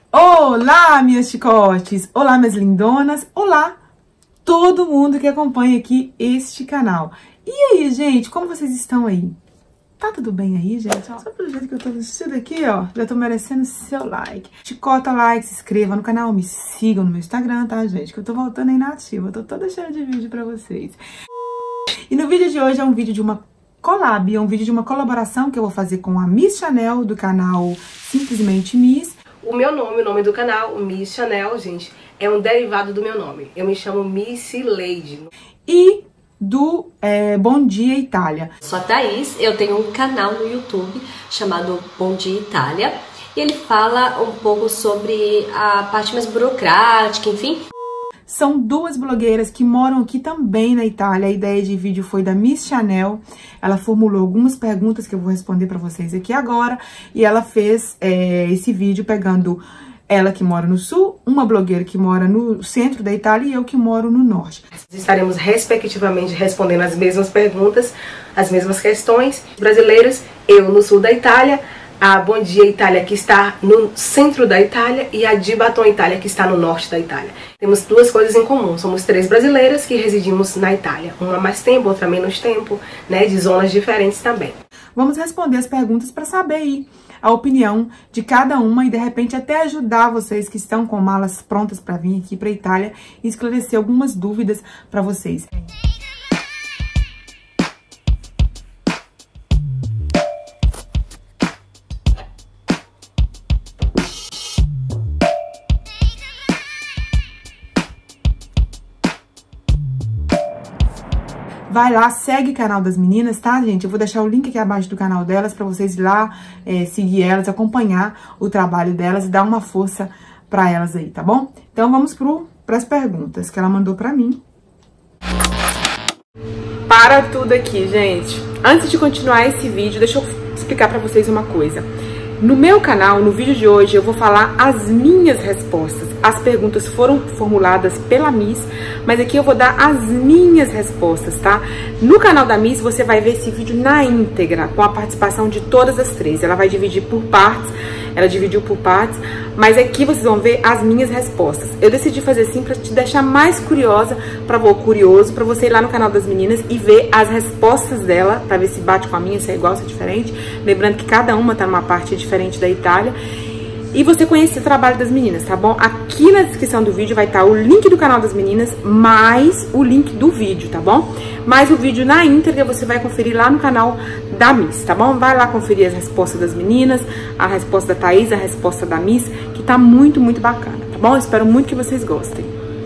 Olá, minhas chicotes! Olá, minhas lindonas! Olá, todo mundo que acompanha aqui este canal. E aí, gente, como vocês estão aí? Tá tudo bem aí, gente? Ó, só pelo jeito que eu tô vestida aqui, ó, já tô merecendo seu like. Chicota like, se inscreva no canal, me sigam no meu Instagram, tá, gente? Que eu tô voltando aí na ativa, eu tô toda cheia de vídeo pra vocês. E no vídeo de hoje é um vídeo de uma collab, é um vídeo de uma colaboração que eu vou fazer com a Miss Chanel, do canal Simplesmente Miss. O nome do canal, Miss Chanel, gente, é um derivado do meu nome. Eu me chamo Missy Lady. E do Bom Dia Itália. Sou a Thaís, eu tenho um canal no YouTube chamado Bom Dia Itália. E ele fala um pouco sobre a parte mais burocrática, enfim. São duas blogueiras que moram aqui também na Itália. A ideia de vídeo foi da Miss Chanel. Ela formulou algumas perguntas que eu vou responder pra vocês aqui agora. E ela fez esse vídeo pegando ela que mora no sul, uma blogueira que mora no centro da Itália e eu que moro no norte. Estaremos respectivamente respondendo as mesmas perguntas, as mesmas questões brasileiras. Eu no sul da Itália, a Bom Dia Itália que está no centro da Itália e a de Batom Itália que está no norte da Itália. Temos duas coisas em comum, somos três brasileiras que residimos na Itália. Uma mais tempo, outra menos tempo, né, de zonas diferentes também. Vamos responder as perguntas para saber aí a opinião de cada uma e de repente até ajudar vocês que estão com malas prontas para vir aqui para a Itália e esclarecer algumas dúvidas para vocês. Vai lá, segue o canal das meninas, tá, gente? Eu vou deixar o link aqui abaixo do canal delas pra vocês ir lá seguir elas, acompanhar o trabalho delas e dar uma força pra elas aí, tá bom? Então vamos pras perguntas que ela mandou pra mim. Para tudo aqui, gente. Antes de continuar esse vídeo, deixa eu explicar pra vocês uma coisa. No meu canal, no vídeo de hoje, eu vou falar as minhas respostas. As perguntas foram formuladas pela Miss, mas aqui eu vou dar as minhas respostas, tá? No canal da Miss, você vai ver esse vídeo na íntegra, com a participação de todas as três. Ela vai dividir por partes, ela dividiu por partes, mas aqui vocês vão ver as minhas respostas. Eu decidi fazer assim pra te deixar mais curioso pra você ir lá no canal das meninas e ver as respostas dela, pra ver se bate com a minha, se é igual, se é diferente. Lembrando que cada uma tá numa parte diferente da Itália. E você conhecer o trabalho das meninas, tá bom? Aqui na descrição do vídeo vai estar o link do canal das meninas, mais o link do vídeo, tá bom? Mas o vídeo na íntegra você vai conferir lá no canal da Miss, tá bom? Vai lá conferir as respostas das meninas, a resposta da Thaís, a resposta da Miss, que tá muito, muito bacana, tá bom? Eu espero muito que vocês gostem.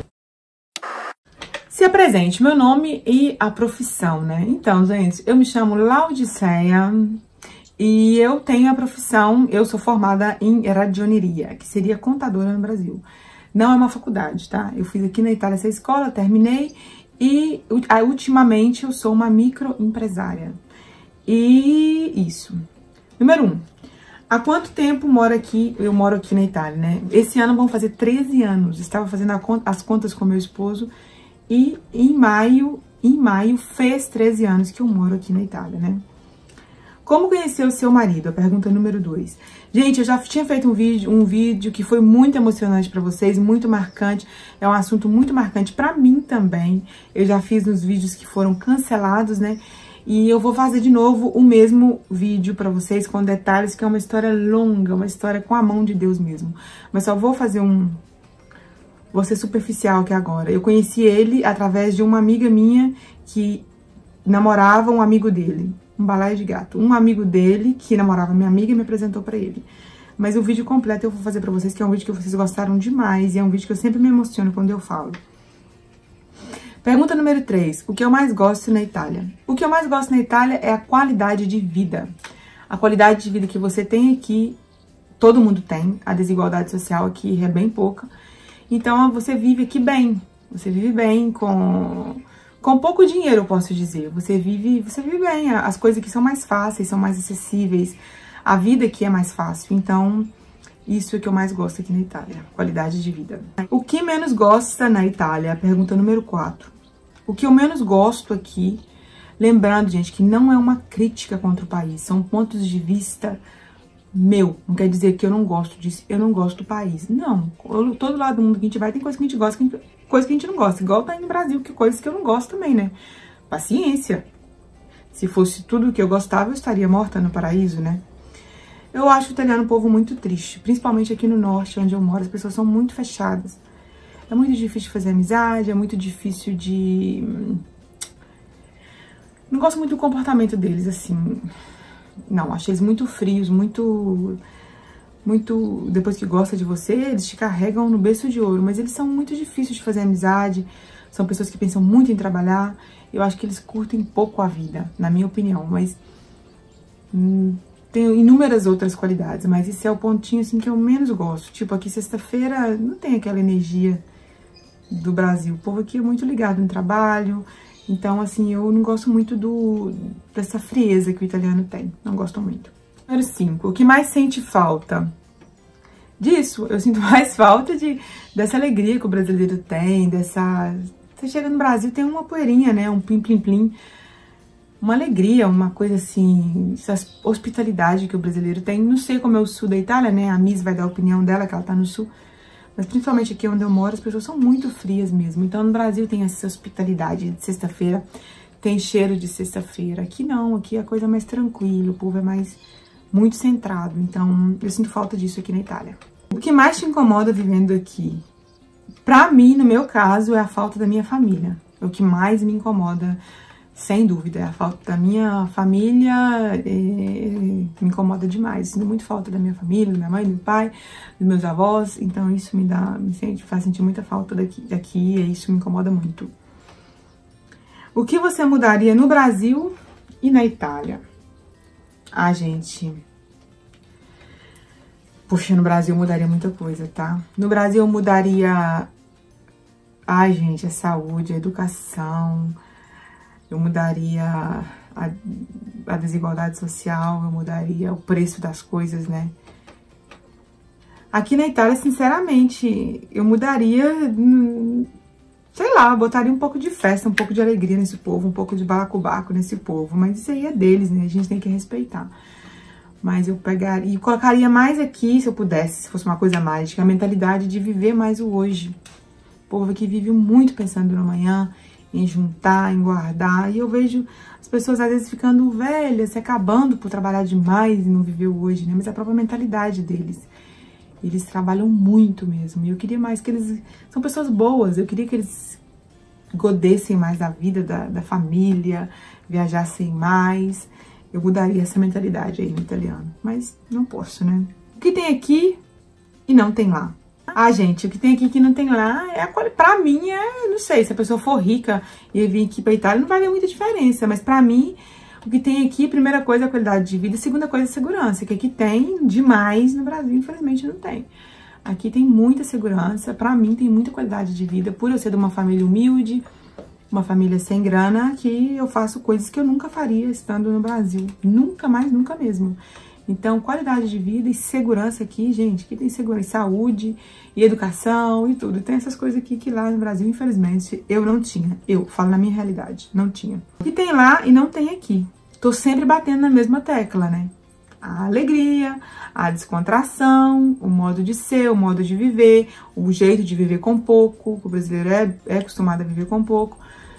Se apresente, meu nome e a profissão, né? Então, gente, eu me chamo Laodiceia. E eu tenho a profissão, eu sou formada em radioneria, que seria contadora no Brasil. Não é uma faculdade, tá? Eu fiz aqui na Itália essa escola, terminei e ultimamente eu sou uma microempresária. E isso. Número 1. Há quanto tempo eu moro aqui na Itália, né? Esse ano vão fazer 13 anos. Estava fazendo as contas com meu esposo e em maio fez 13 anos que eu moro aqui na Itália, né? Como conhecer o seu marido? A pergunta número 2. Gente, eu já tinha feito um vídeo que foi muito emocionante pra vocês, muito marcante. É um assunto muito marcante pra mim também. Eu já fiz nos vídeos que foram cancelados, né? E eu vou fazer de novo o mesmo vídeo pra vocês com detalhes, que é uma história longa, uma história com a mão de Deus mesmo. Mas só vou fazer vou ser superficial aqui agora. Eu conheci ele através de uma amiga minha que namorava um amigo dele. Um balaio de gato. Um amigo dele, que namorava minha amiga, me apresentou pra ele. Mas o vídeo completo eu vou fazer pra vocês, que é um vídeo que vocês gostaram demais. E é um vídeo que eu sempre me emociono quando eu falo. Pergunta número 3. O que eu mais gosto na Itália? O que eu mais gosto na Itália é a qualidade de vida. A qualidade de vida que você tem aqui, todo mundo tem. A desigualdade social aqui é bem pouca. Então, você vive aqui bem. Você vive bem com pouco dinheiro, eu posso dizer. Você vive bem, as coisas aqui são mais fáceis, são mais acessíveis, a vida aqui é mais fácil. Então, isso é o que eu mais gosto aqui na Itália, qualidade de vida. O que menos gosta na Itália? Pergunta número 4. O que eu menos gosto aqui, lembrando, gente, que não é uma crítica contra o país, são pontos de vista meu. Não quer dizer que eu não gosto disso, eu não gosto do país. Não, todo lado do mundo que a gente vai tem coisa que a gente gosta, coisa que a gente não gosta. Igual tá aí no Brasil, que coisas que eu não gosto também, né? Paciência. Se fosse tudo o que eu gostava, eu estaria morta no paraíso, né? Eu acho o italiano um povo muito triste, principalmente aqui no norte, onde eu moro, as pessoas são muito fechadas. É muito difícil de fazer amizade, é muito difícil de... Não gosto muito do comportamento deles, assim. Não, acho eles muito frios, muito... Depois que gosta de você, eles te carregam no berço de ouro. Mas eles são muito difíceis de fazer amizade, são pessoas que pensam muito em trabalhar. Eu acho que eles curtem pouco a vida, na minha opinião, mas... Tem inúmeras outras qualidades, mas esse é o pontinho, assim, que eu menos gosto. Tipo, aqui sexta-feira não tem aquela energia do Brasil. O povo aqui é muito ligado no trabalho. Então, assim, eu não gosto muito dessa frieza que o italiano tem. Não gosto muito. Número 5. O que mais sente falta? Disso, eu sinto mais falta dessa alegria que o brasileiro tem, dessa... Você chega no Brasil, tem uma poeirinha, né? Um plim-plim-plim. Uma alegria, uma coisa assim, essa hospitalidade que o brasileiro tem. Não sei como é o sul da Itália, né? A Miss vai dar a opinião dela, que ela tá no sul. Mas principalmente aqui onde eu moro, as pessoas são muito frias mesmo. Então no Brasil tem essa hospitalidade de sexta-feira, tem cheiro de sexta-feira. Aqui não, aqui é a coisa mais tranquila, o povo é mais muito centrado. Então eu sinto falta disso aqui na Itália. O que mais te incomoda vivendo aqui? Pra mim, no meu caso, é a falta da minha família. É o que mais me incomoda. Sem dúvida, é a falta da minha família, me incomoda demais. Sinto muito falta da minha família, da minha mãe, do meu pai, dos meus avós. Então isso faz sentir muita falta daqui e isso me incomoda muito. O que você mudaria no Brasil e na Itália? Ah, gente... Poxa, no Brasil eu mudaria muita coisa, tá? No Brasil eu mudaria... Ai, gente, a saúde, a educação... Eu mudaria a desigualdade social, eu mudaria o preço das coisas, né? Aqui na Itália, sinceramente, eu mudaria, sei lá, botaria um pouco de festa, um pouco de alegria nesse povo, um pouco de balacobaco nesse povo. Mas isso aí é deles, né? A gente tem que respeitar. Mas eu pegaria e colocaria mais aqui, se eu pudesse, se fosse uma coisa mágica, a mentalidade de viver mais o hoje. O povo aqui vive muito pensando no amanhã, em juntar, em guardar. E eu vejo as pessoas às vezes ficando velhas, se acabando por trabalhar demais e não viver o hoje, né? Mas é a própria mentalidade deles. Eles trabalham muito mesmo. E eu queria mais que eles... São pessoas boas. Eu queria que eles godessem mais da vida, da família, viajassem mais. Eu mudaria essa mentalidade aí no italiano. Mas não posso, né? O que tem aqui e não tem lá? Ah, gente, o que tem aqui que não tem lá, pra mim, não sei, se a pessoa for rica e vir aqui pra Itália, não vai ver muita diferença. Mas pra mim, o que tem aqui, primeira coisa, é a qualidade de vida, segunda coisa, é a segurança, que aqui tem demais, no Brasil, infelizmente, não tem. Aqui tem muita segurança, pra mim, tem muita qualidade de vida, por eu ser de uma família humilde, uma família sem grana, que eu faço coisas que eu nunca faria estando no Brasil. Nunca mais, nunca mesmo. Então, qualidade de vida e segurança aqui, gente, que tem segurança, saúde e educação e tudo. Tem essas coisas aqui que lá no Brasil, infelizmente, eu não tinha. Eu falo na minha realidade, não tinha. O que tem lá e não tem aqui. Tô sempre batendo na mesma tecla, né? A alegria, a descontração, o modo de ser, o modo de viver, o jeito de viver com pouco. O brasileiro é acostumado a viver com pouco.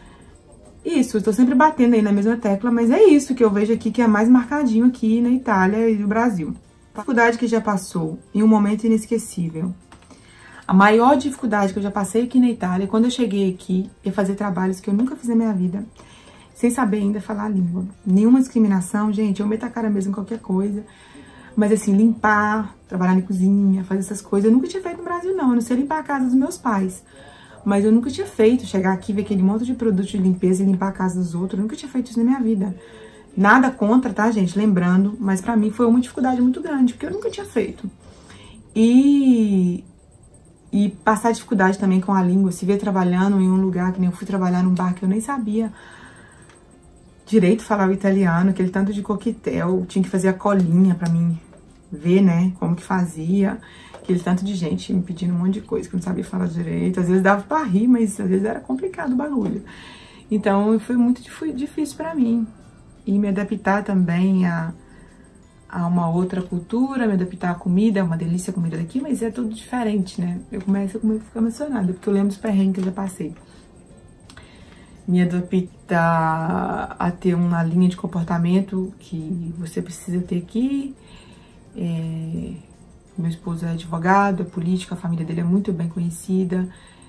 Isso, eu tô sempre batendo aí na mesma tecla, mas é isso que eu vejo aqui que é mais marcadinho aqui na Itália e no Brasil. A dificuldade que já passou em um momento inesquecível. A maior dificuldade que eu já passei aqui na Itália, quando eu cheguei aqui, é fazer trabalhos que eu nunca fiz na minha vida, sem saber ainda falar a língua. Nenhuma discriminação, gente, eu meto a cara mesmo em qualquer coisa. Mas assim, limpar, trabalhar na cozinha, fazer essas coisas, eu nunca tinha feito no Brasil não, eu não sei limpar a casa dos meus pais. Mas eu nunca tinha feito, chegar aqui, ver aquele monte de produto de limpeza e limpar a casa dos outros. Eu nunca tinha feito isso na minha vida. Nada contra, tá, gente? Lembrando, mas pra mim foi uma dificuldade muito grande, porque eu nunca tinha feito. E passar dificuldade também com a língua, se ver trabalhando em um lugar, que nem eu fui trabalhar num bar que eu nem sabia direito falar o italiano, aquele tanto de coquetel, tinha que fazer a colinha pra mim ver, né, como que fazia. Aquele tanto de gente me pedindo um monte de coisa que eu não sabia falar direito. Às vezes dava pra rir, mas às vezes era complicado o bagulho. Então foi muito difícil pra mim. E me adaptar também a uma outra cultura, me adaptar à comida, é uma delícia a comida daqui, mas é tudo diferente, né? Eu começo a ficar emocionada, porque eu lembro dos perrengues que eu já passei. Me adaptar a ter uma linha de comportamento que você precisa ter aqui. Meu esposo é advogado, é político, a família dele é muito bem conhecida.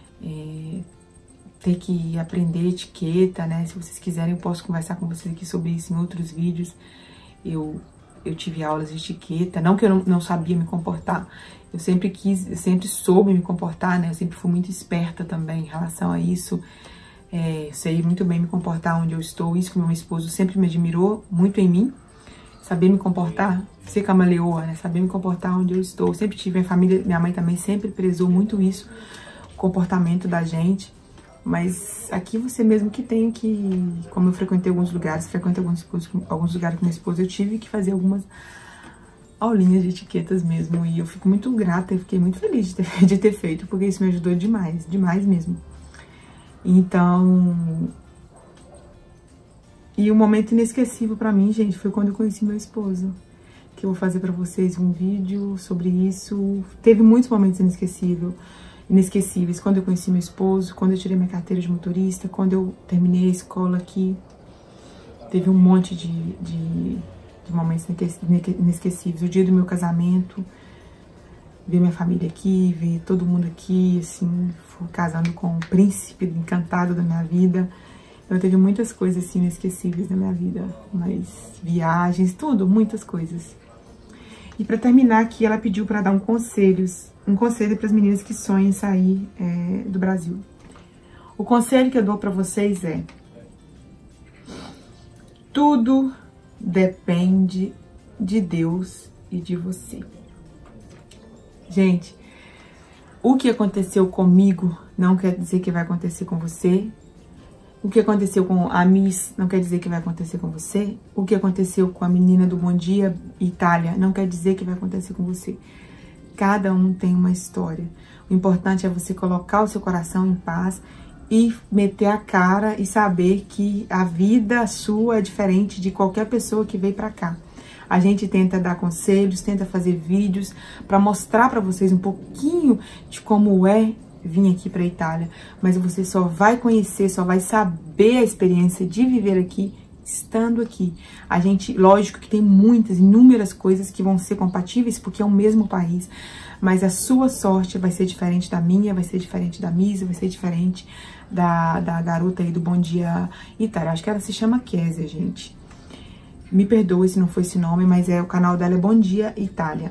Ter que aprender etiqueta, né? Se vocês quiserem, eu posso conversar com vocês aqui sobre isso em outros vídeos. Eu tive aulas de etiqueta, não que eu não sabia me comportar, eu sempre soube me comportar, né? Eu sempre fui muito esperta também em relação a isso. Sei muito bem me comportar onde eu estou, isso que meu esposo sempre me admirou muito em mim. Saber me comportar, ser camaleoa, né? Saber me comportar onde eu estou. Sempre tive, minha família, minha mãe também sempre prezou muito isso, o comportamento da gente. Mas aqui você mesmo que tem que, como eu frequentei alguns lugares, alguns lugares com minha esposa, eu tive que fazer algumas aulinhas de etiquetas mesmo. E eu fico muito grata, eu fiquei muito feliz de ter feito, porque isso me ajudou demais, demais mesmo. Então, e um momento inesquecível pra mim, gente, foi quando eu conheci meu esposo. Que eu vou fazer pra vocês um vídeo sobre isso. Teve muitos momentos inesquecíveis. Quando eu conheci meu esposo, quando eu tirei minha carteira de motorista, quando eu terminei a escola aqui. Teve um monte de momentos inesquecíveis. O dia do meu casamento, ver minha família aqui, ver todo mundo aqui, assim, fui casando com o príncipe encantado da minha vida. Então teve muitas coisas assim inesquecíveis na minha vida, mas viagens, tudo, muitas coisas. E pra terminar aqui, ela pediu pra dar um conselho para as meninas que sonham em sair do Brasil. O conselho que eu dou pra vocês é: tudo depende de Deus e de você. Gente, o que aconteceu comigo não quer dizer que vai acontecer com você. O que aconteceu com a Miss não quer dizer que vai acontecer com você. O que aconteceu com a menina do Bom Dia Itália não quer dizer que vai acontecer com você. Cada um tem uma história. O importante é você colocar o seu coração em paz e meter a cara e saber que a vida sua é diferente de qualquer pessoa que veio pra cá. A gente tenta dar conselhos, tenta fazer vídeos para mostrar para vocês um pouquinho de como é vir aqui pra Itália. Mas você só vai conhecer, só vai saber a experiência de viver aqui estando aqui. A gente, lógico que tem inúmeras coisas que vão ser compatíveis porque é o mesmo país, mas a sua sorte vai ser diferente da minha, vai ser diferente da Misa, vai ser diferente da garota aí do Bom Dia Itália. Acho que ela se chama Kézia, gente. Me perdoe se não foi esse nome, mas o canal dela é Bom Dia Itália.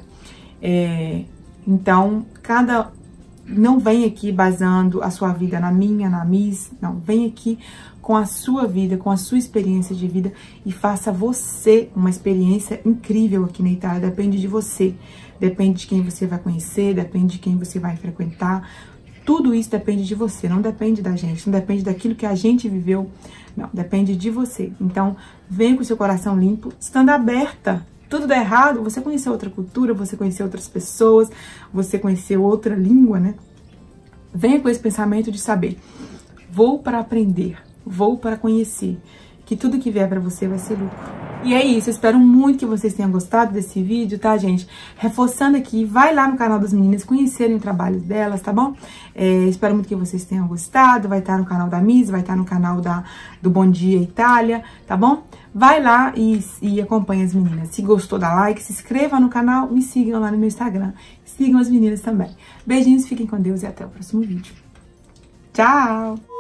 Então, não vem aqui basando a sua vida na minha, na Miss, não. Vem aqui com a sua vida, com a sua experiência de vida e faça você uma experiência incrível aqui na Itália. Depende de você, depende de quem você vai conhecer, depende de quem você vai frequentar. Tudo isso depende de você, não depende da gente, não depende daquilo que a gente viveu, não, depende de você. Então, vem com o seu coração limpo, estando aberta. Tudo dá errado, você conheceu outra cultura, você conheceu outras pessoas, você conheceu outra língua, né? Venha com esse pensamento de saber, vou para aprender, vou para conhecer, que tudo que vier para você vai ser lucro. E é isso, eu espero muito que vocês tenham gostado desse vídeo, tá, gente? Reforçando aqui, vai lá no canal das meninas conhecerem o trabalho delas, tá bom? Espero muito que vocês tenham gostado, vai estar no canal da Miss, vai estar no canal do Bom Dia Itália, tá bom? Vai lá e acompanha as meninas. Se gostou, dá like, se inscreva no canal, me sigam lá no meu Instagram. Sigam as meninas também. Beijinhos, fiquem com Deus e até o próximo vídeo. Tchau!